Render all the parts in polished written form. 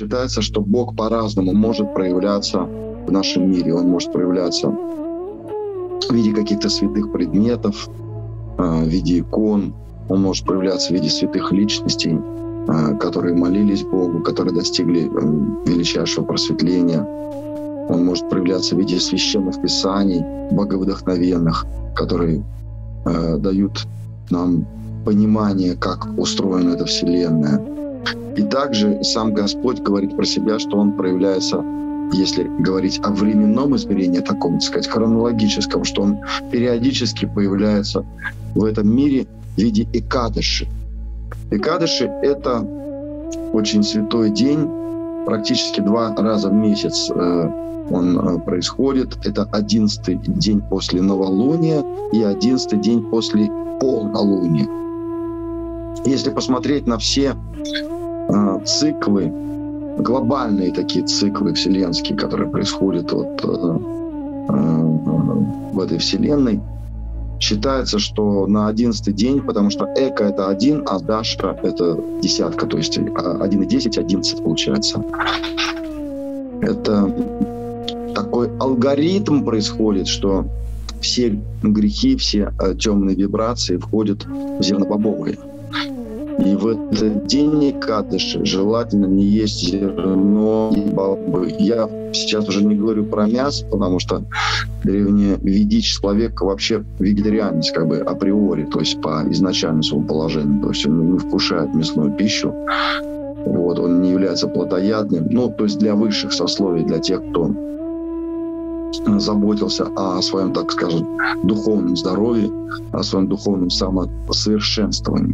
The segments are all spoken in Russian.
считается, что Бог по-разному может проявляться в нашем мире. Он может проявляться в виде каких-то святых предметов, в виде икон. Он может проявляться в виде святых личностей, которые молились Богу, которые достигли величайшего просветления. Он может проявляться в виде священных писаний, боговдохновенных, которые дают нам понимание, как устроена эта Вселенная. И также сам Господь говорит про себя, что Он проявляется, если говорить о временном измерении, таком, так сказать, хронологическом, что Он периодически появляется в этом мире в виде Экадыши. Экадыши — это очень святой день, практически 2 раза в месяц он происходит. Это 11-й день после новолуния и 11-й день после полнолуния. Если посмотреть на все циклы, глобальные такие циклы вселенские, которые происходят в этой Вселенной, считается, что на 11-й день, потому что Эка — это 1, а Даша — это десятка, то есть 1 и 10 — 11 получается. Это такой алгоритм происходит, что все грехи, все темные вибрации входят в зернобобовые. И в этот день Экадыши желательно не есть зерно и бобы. Я сейчас уже не говорю про мясо, потому что древневедический человек вообще вегетарианец как бы априори, то есть по изначальному своему положению. То есть он не вкушает мясную пищу, вот, он не является плотоядным. Ну, то есть для высших сословий, для тех, кто заботился о своем, так скажем, духовном здоровье, о своем духовном самосовершенствовании.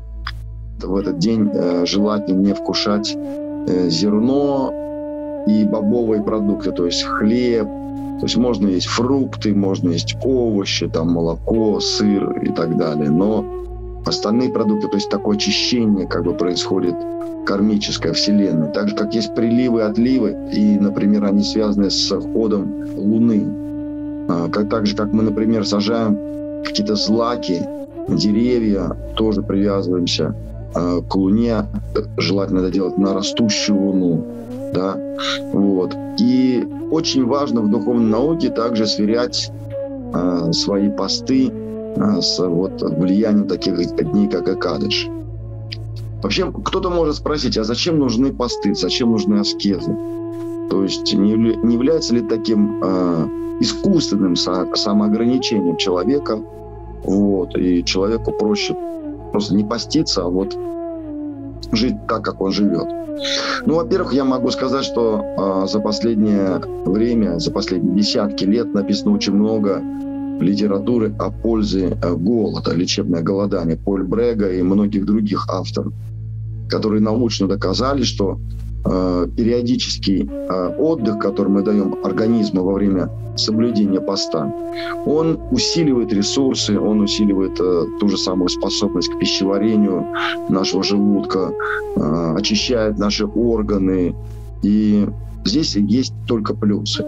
В этот день желательно не вкушать зерно и бобовые продукты, то есть хлеб, то есть можно есть фрукты, можно есть овощи, там, молоко, сыр и так далее, но остальные продукты, то есть такое очищение как бы происходит кармическое Вселенной, так же, как есть приливы и отливы, и, например, они связаны с ходом Луны, так же, как мы, например, сажаем какие-то злаки, деревья, тоже привязываемся к Луне, желательно это делать на растущую Луну, да, вот. И очень важно в духовной науке также сверять свои посты с влиянием таких дней, как Экадыш. Вообще, кто-то может спросить, а зачем нужны посты, зачем нужны аскезы? То есть не является ли таким искусственным самоограничением человека, вот, и человеку проще просто не поститься, а вот жить так, как он живет. Ну, во-первых, я могу сказать, что за последнее время, за последние десятки лет написано очень много литературы о пользе голода, лечебное голодание, Поль Брега и многих других авторов, которые научно доказали, что периодический отдых, который мы даем организму во время соблюдения поста, он усиливает ресурсы, он усиливает ту же самую способность к пищеварению нашего желудка, очищает наши органы. И здесь есть только плюсы.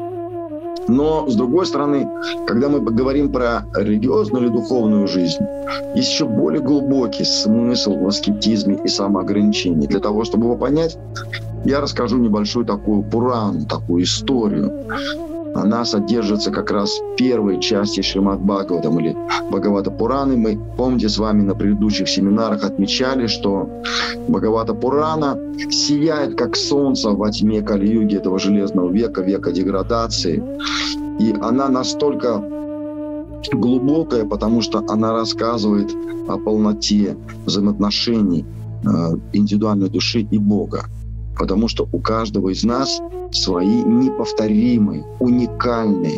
Но, с другой стороны, когда мы говорим про религиозную или духовную жизнь, есть еще более глубокий смысл в аскетизме и самоограничении. Для того, чтобы его понять, я расскажу небольшую такую Пурану, такую историю. Она содержится как раз в первой части Шримад Бхагаватам или Бхагавата Пураны. Мы, помните, с вами на предыдущих семинарах отмечали, что Бхагавата Пурана сияет, как солнце во тьме Кали-юги, этого железного века, века деградации. И она настолько глубокая, потому что она рассказывает о полноте взаимоотношений индивидуальной души и Бога. Потому что у каждого из нас свои неповторимые, уникальные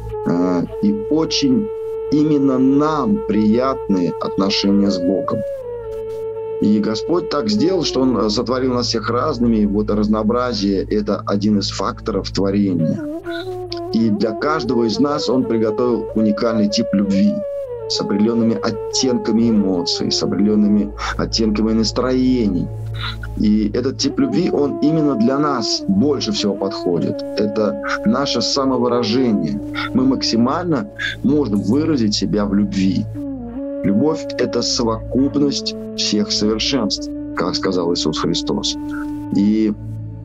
и очень именно нам приятные отношения с Богом. И Господь так сделал, что Он сотворил нас всех разными. Вот разнообразие — это один из факторов творения. И для каждого из нас Он приготовил уникальный тип любви с определенными оттенками эмоций, с определенными оттенками настроений. И этот тип любви, он именно для нас больше всего подходит. Это наше самовыражение. Мы максимально можем выразить себя в любви. Любовь — это совокупность всех совершенств, как сказал Иисус Христос. И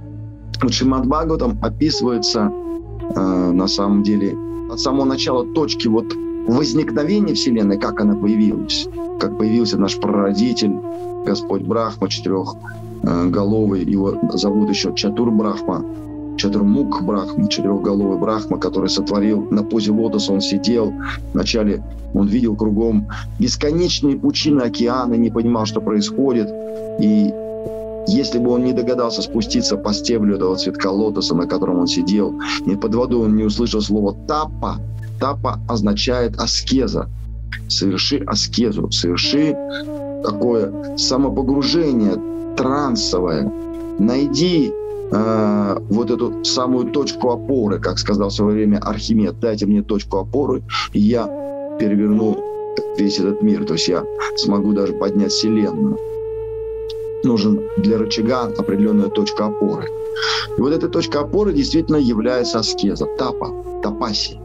Вот Шримад Бхагаватам описывается на самом деле от самого начала точки вот возникновения Вселенной, как она появилась, как появился наш прародитель, Господь Брахма, четырехголовый, его зовут еще Чатур Брахма, Чатурмух Брахма, четырехголовый Брахма, который сотворил на позе лотоса, он сидел, вначале он видел кругом бесконечные пучины океана, не понимал, что происходит, и если бы он не догадался спуститься по стеблю этого цветка лотоса, на котором он сидел, и под водой он не услышал слово «тапа». «Тапа» означает аскеза. Соверши аскезу, соверши такое самопогружение трансовое. Найди вот эту самую точку опоры, как сказал в свое время Архимед. Дайте мне точку опоры, и я переверну весь этот мир. То есть я смогу даже поднять Вселенную. Нужен для рычага определенная точка опоры. И вот эта точка опоры действительно является аскеза, тапа, тапаси.